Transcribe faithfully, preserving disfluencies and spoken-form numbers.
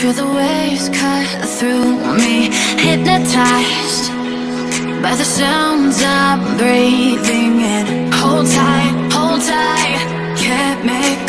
Feel the waves cut through me, hypnotized by the sounds I'm breathing in. Hold tight, hold tight, can't make